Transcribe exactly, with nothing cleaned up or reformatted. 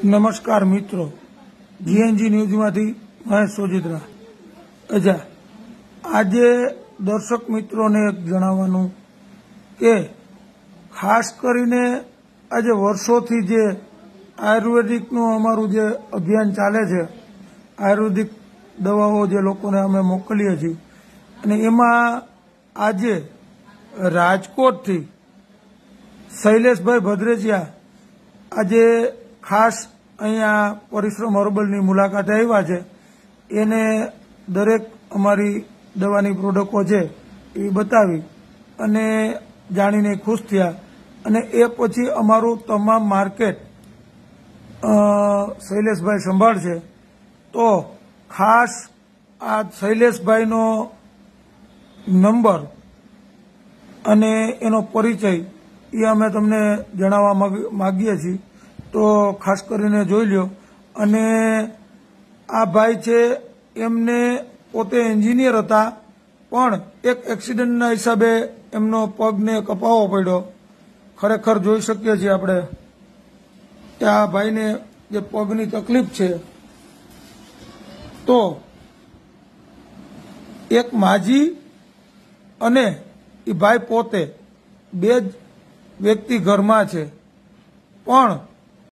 નમસ્કાર મિત્રો, જીએનજી ન્યૂઝમાંથી મહેશ સોજિત્રા. અજા આજે દર્શક મિત્રોને એક જણાવવાનું કે ખાસ કરીને આજે વર્ષોથી જે આયુર્વેદિકનું અમારું જે અભિયાન ચાલે છે, આયુર્વેદિક દવાઓ જે લોકોને અમે મોકલીએ છીએ, અને એમાં આજે રાજકોટથી શૈલેષભાઈ ભદ્રેચિયા આજે ખાસ અહીંયા પરિશ્રમ હર્બલની મુલાકાતે આવ્યા છે. એને દરેક અમારી દવાની પ્રોડક્ટો છે એ બતાવી અને જાણીને ખુશ થયા. અને એ પછી અમારું તમામ માર્કેટ શૈલેષભાઈ સંભાળશે. તો ખાસ આ શૈલેષભાઈનો નંબર અને એનો પરિચય એ અમે તમને જણાવવા માગીએ છીએ. તો ખાસ કરીને જોઈ લ્યો. અને આ ભાઈ છે, એમને પોતે એન્જિનિયર હતા, પણ એક એક્સિડન્ટના હિસાબે એમનો પગને કપાવવો પડ્યો. ખરેખર જોઈ શકીએ છીએ આપણે કે આ ભાઈને જે પગની તકલીફ છે. તો એક માજી અને એ ભાઈ પોતે બે જ વ્યક્તિ ઘરમાં છે, પણ